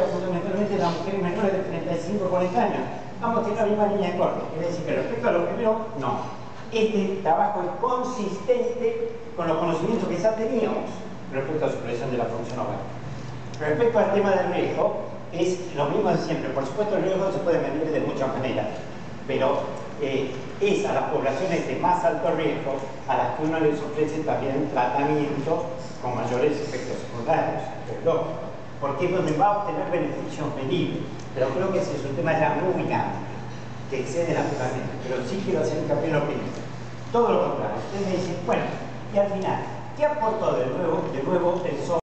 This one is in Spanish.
fundamentalmente las mujeres menores de 35 o 40 años. Vamos a tener la misma línea de corte. Es decir, que respecto a lo primero, no. Este trabajo es consistente con los conocimientos que ya teníamos respecto a su presión de la función oval. Respecto al tema del riesgo, es lo mismo de siempre. Por supuesto, el riesgo se puede medir de muchas maneras, pero es a las poblaciones de más alto riesgo a las que uno les ofrece también tratamiento con mayores efectos secundarios. Porque es donde va a obtener beneficios medibles. Pero creo que ese es un tema ya muy amplio, que excede naturalmente. Pero sí quiero hacer hincapié en lo primero. Todo lo contrario. Ustedes me dicen, bueno, y al final, ¿qué aportó de nuevo el